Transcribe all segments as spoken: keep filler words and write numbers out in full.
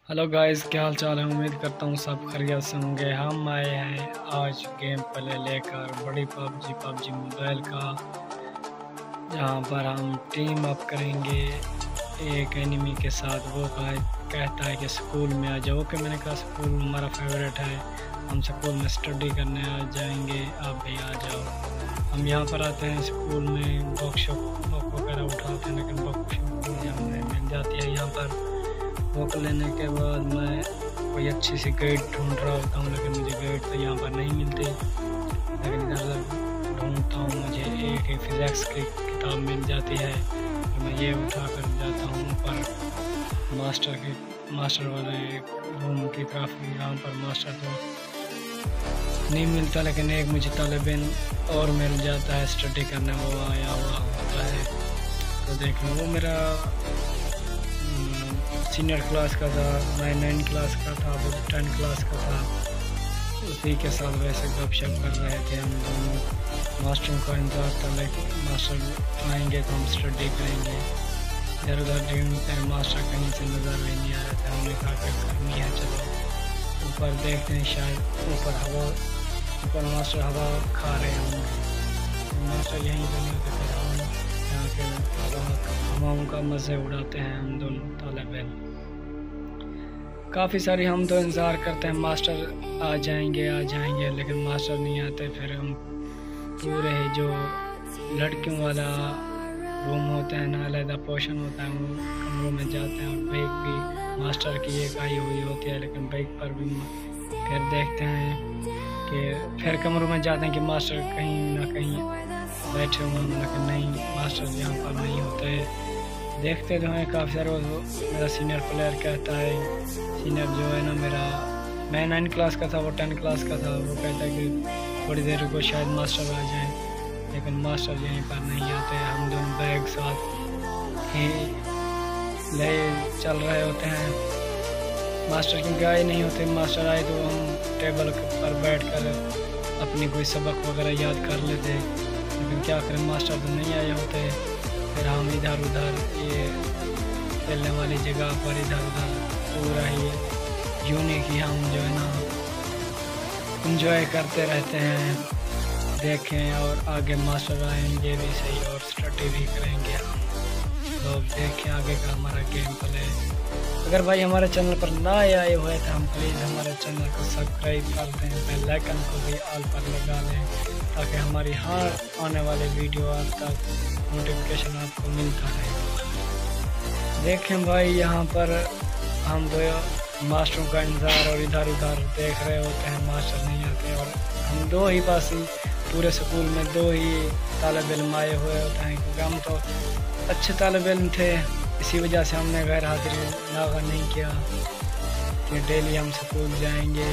Hello guys, क्या हाल चाल है। उम्मीद करता हूँ सब खैरियत से होंगे। हम आए हैं आज गेम प्ले लेकर बड़ी पबजी पबजी मोबाइल का, जहाँ पर हम टीम अप करेंगे एक एनिमी के साथ। वो कहता है कि स्कूल में आ जाओ। कि मैंने कहा स्कूल हमारा फेवरेट है, हम स्कूल में स्टडी करने आ जाएंगे, आप भी आ जाओ। हम यहाँ पर आते हैं स्कूल में, बुक शॉप बुक वगैरह उठाते हैं, लेकिन बुक शॉप मुझे हमें मिल जाती है। यहाँ पर बुक लेने के बाद मैं कोई अच्छी सी गाइड ढूंढ रहा होता हूँ, लेकिन मुझे गाइड तो यहाँ पर नहीं मिलती। लेकिन इधर ढूंढता हूँ, मुझे एक ही फिज़िक्स की किताब मिल जाती है, तो मैं ये उठा कर जाता हूँ पर मास्टर की मास्टर वाले रूम की तरफ। यहाँ पर मास्टर तो नहीं मिलता, लेकिन एक मुझे तालिब इल्म और मिल जाता है स्टडी करने, वो आया हुआ होता है। तो देखें, वो मेरा सीनियर क्लास का था, मैं नाइन क्लास का था, वो टेन क्लास का था। उसी के साथ वैसे गपशप कर रहे थे हम दोनों। मास्टरों का इंतजार था, लेकिन मास्टर आएंगे तो हम स्टडी करेंगे। इधर उधर ढूंढते हैं, मास्टर कहीं से नज़र भी नहीं आ रहे थे। हमने कहा कि करनी है, चलो ऊपर देखते हैं, शायद ऊपर हवा ऊपर मास्टर हवा खा रहे होंगे। मास्टर यहीं पर नहीं होते थे, हम यहाँ के हवाओं का मज़े उड़ाते हैं हम दोनों तालिब इल्म। काफ़ी सारी हम तो इंतज़ार करते हैं मास्टर आ जाएंगे आ जाएंगे लेकिन मास्टर नहीं आते। फिर हम पूरे जो लड़कियों वाला रूम होता है ना, अलग पोर्शन होता है, वो कमरों में जाते हैं। और बाइक भी मास्टर की एक आई हुई होती है, लेकिन बाइक पर भी फिर देखते हैं कि फिर कमरों में जाते हैं कि मास्टर कहीं ना कहीं बैठे हुए हैं, लेकिन नहीं, मास्टर यहाँ पर नहीं होते। देखते तो हैं काफ़ी सारे। मेरा सीनियर प्लेयर कहता है, सीनियर जो है ना मेरा, मैं नाइन क्लास का था, वो टेन क्लास का था, वो कहता है कि थोड़ी देर को शायद मास्टर आ जाए, लेकिन मास्टर यहीं पर नहीं आते। हम दोनों बैग साथ ही ले चल रहे होते हैं, मास्टर क्योंकि आए नहीं होते। मास्टर आए तो हम टेबल पर बैठ कर अपनी कोई सबक वगैरह याद कर लेते, लेकिन क्या करें, मास्टर तो नहीं आए होते। फिर हम इधर उधर ये खेलने वाली जगह पर इधर उधर पूरा ही यूनिक ही हम जो है ना इंजॉय करते रहते हैं। देखें, और आगे मास्टर आएंगे भी सही और स्टडी भी करेंगे हम लोग। देखें आगे का हमारा गेम प्ले। अगर भाई हमारे चैनल पर ना आए हुए तो हम प्लीज़ हमारे चैनल को सब्सक्राइब कर दें, बेल आइकन को भी ऑल पर लगा लें, ताकि हमारी हर आने वाले वीडियो आप तक नोटिफिकेशन आपको मिलता रहे। देखें भाई, यहाँ पर हम दो मास्टरों का इंतज़ार और इधर उधर देख रहे होते हैं, मास्टर नहीं आते। और हम दो ही पास ही पूरे स्कूल में दो ही तालिब इल्म आए हुए होते हैं, क्योंकि हम तो अच्छे तालिब इल्म थे, इसी वजह से हमने गैर हाजिरी नागा नहीं किया कि डेली हम स्कूल जाएंगे।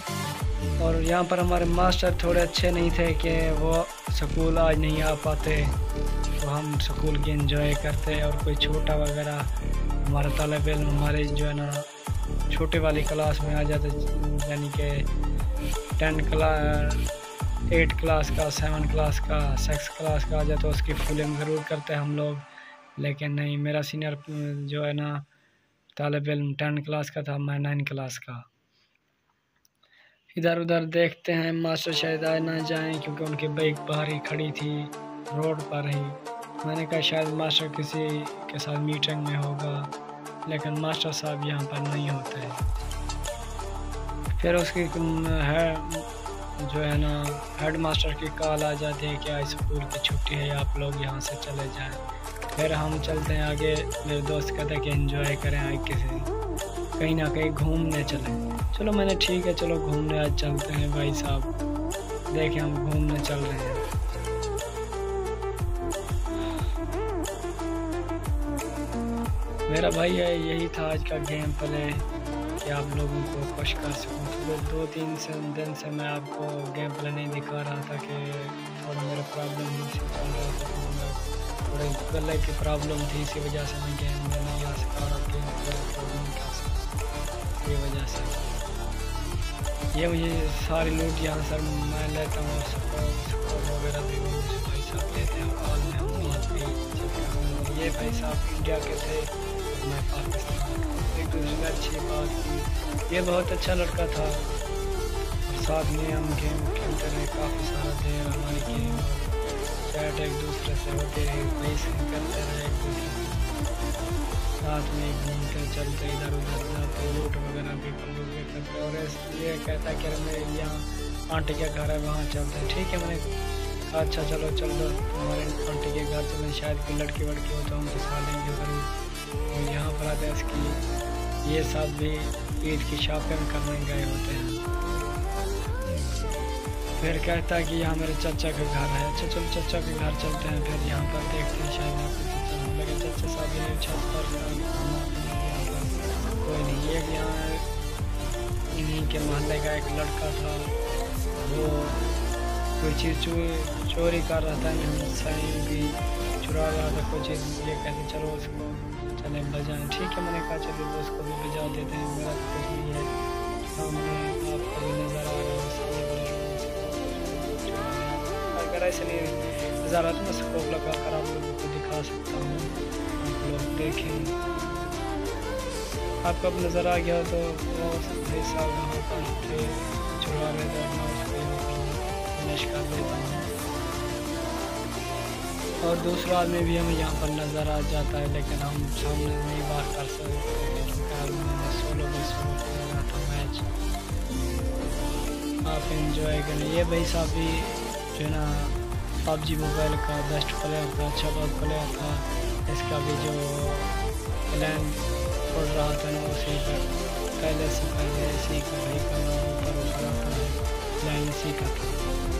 और यहाँ पर हमारे मास्टर थोड़े अच्छे नहीं थे कि वो स्कूल आज नहीं आ पाते, तो हम स्कूल की एंजॉय करते। और कोई छोटा वगैरह हमारा तालिब इल्म हमारे जो है ना छोटे वाली क्लास में आ जाते, यानी कि टेन क्लास एट क्लास का, सेवन क्लास का, सिक्स क्लास का आ जाए, तो उसकी फुलिंग ज़रूर करते हैं हम लोग। लेकिन नहीं, मेरा सीनियर जो है ना तालिब इल्म टेन क्लास का था, मैं नाइन क्लास का। इधर उधर देखते हैं, मास्टर शायद आ ना जाएं, क्योंकि उनकी बाइक बाहर ही खड़ी थी रोड पर ही। मैंने कहा शायद मास्टर किसी के साथ मीटिंग में होगा, लेकिन मास्टर साहब यहाँ पर नहीं होते। फिर उसकी है जो है ना हेड मास्टर की कॉल आ जाती है कि आज स्कूल की छुट्टी है, आप लोग यहाँ से चले जाएं। फिर हम चलते हैं आगे। मेरे दोस्त कहते हैं कि एंजॉय करें, आज किसी कहीं ना कहीं घूमने चलें। चलो मैंने ठीक है, चलो घूमने आज चलते हैं भाई साहब। देखें, हम घूमने चल रहे हैं। मेरा भाई है, यही था आज का गेम प्ले कि आप लोगों को खुश कर सकूं। तो दो तीन से दिन से मैं आपको गेम प्ले नहीं दिखा रहा था कि थोड़ा मेरा प्रॉब्लम चल रहा था, थोड़ी गले की प्रॉब्लम थी, इसी वजह से मैं गेम में नहीं आ सका और गेम प्ले नहीं कर सका। ये वजह से ये मुझे सारी लूट यहाँ सर मैं लेता हूँ, वगैरह भी मुझे भाई साहब लेते हैं। और मैं ये भाई साहब इंडिया के थे, और मैं पाकिस्तान, एक दूसरे से अच्छी बात की। ये बहुत अच्छा लड़का था और साथ में हम गेम खेलते रहे काफ़ी सारा देर, हमारी गेम चैट एक दूसरे से होते रहे, पैसे करते रहे एक दूसरे से, साथ में घूमते चलते इधर उधर जाते, लूट वगैरह भी भी करते। और ये कहता कि मैं यहाँ आंटी के घर है वहाँ चलते हैं, ठीक है। मैंने अच्छा चलो चल दो हमारे आंटी के घर से, मैं शायद कोई लड़की वड़की हो तो हम दिखा लेंगे ज़रूर। और यहाँ पर आते इसकी ये सब भी ईद की शॉपिंग करने गए होते हैं। फिर कहता है कि यहाँ मेरे चाचा का घर है, अच्छा चलो चाचा के घर चलते हैं। फिर यहाँ पर देखते हैं शायद आपको चाचा, लेकिन चाचा साहब ये छत पर कोई नहीं। एक यहाँ इन्हीं के मोहल्ले का एक लड़का था, वो कोई चीज़ चोरी चोरी कर रहा था, सही भी चुरा रहा था कोई चीज़। ये कहते चलो उसको चले बजाएं, ठीक है। मैंने कहा चलो उसको भी बजा देते हैं, मेरा तो कुछ नहीं है। सामने आपको भी नज़र आ रहा है, अगर ऐसे नहीं नज़र आता मैं स्कोप लगा कर आप लोगों को दिखा सकता हूँ, आप लोग देखें। आपको अब नज़र आ गया तो वो भाई साहब यहाँ पर थे चुरा रहे थे, मैं उसको फिनिश कर देता हूँ। और दूसरा आदमी भी हमें यहाँ पर नज़र आ जाता है, लेकिन हम सामने नहीं बात कर सकते क्योंकि मैंने सोलो भी शुरू किया था मैच। आप इंजॉय करें। ये भाई साहब भी जो है ना पबजी मोबाइल का बेस्ट प्लेयर था, अच्छा बहुत प्लेयर था। इसका भी जो प्लान पड़ रहा था ना उसी पर पहले से पहले इसी का भाई का नाम ऊपर ऊपर आता है, प्लान इसी का था।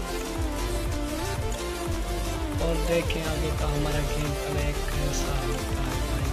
और देखें आगे का हमारा गेम प्ले कैसा होता है भाई।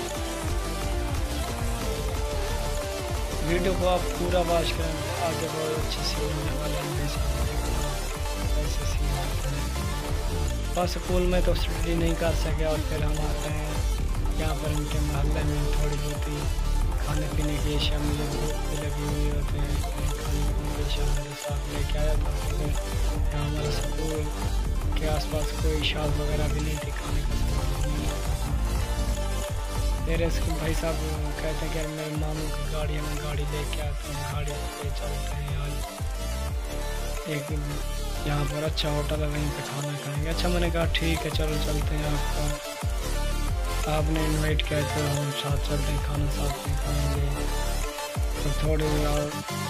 वीडियो को आप पूरा वॉच करें, आगे बहुत अच्छी सी होने वाला है। ऐसे सीन होता है बस स्कूल में तो स्टडी नहीं कर सके, और फिर हम आते हैं यहाँ पर इनके मोहल्ले में थोड़ी बहुत ही खाने पीने की अशिया मुझे भूख भी लगी हुई होती है, खाने पीने की अशिया मेरे साथ लेके आया था। फिर यहाँ हमारे स्कूल के आसपास कोई शॉप वगैरह भी नहीं थी, खाने का सामान नहीं था। मेरे स्कूल भाई साहब कहते हैं कि मेरे मामू की गाड़ी है, मैं गाड़ी लेके आता हूँ, गाड़ी पे चलते हैं आज एक यहाँ पर अच्छा होटल है, वहीं पे खाना खाएंगे। अच्छा मैंने कहा ठीक है चलो चलते हैं, आपका आपने इनवाइट किया तो हम साथ चलते हैं, खाना साथ में खाएंगे। तो थोड़ी और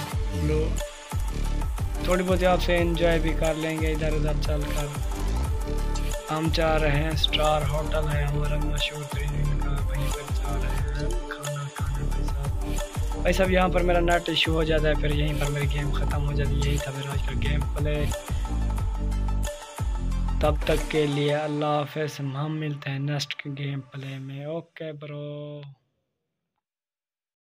लोग थोड़ी बहुत आपसे एंजॉय भी कर लेंगे इधर उधर चल कर। हम जा रहे हैं, स्टार होटल है हमारा मशहूर तरीन का, वहीं पर जा रहे हैं खाना खाने के साथ। भाई साहब यहाँ पर मेरा नेट इशू हो जाता है, फिर यहीं पर मेरी गेम ख़त्म हो जाती है। यही था मेरा आज का गेम प्ले। तब तक के लिए अल्लाह हाफ़िज़, हम मिलते हैं नेक्स्ट गेम प्ले में। Okay bro.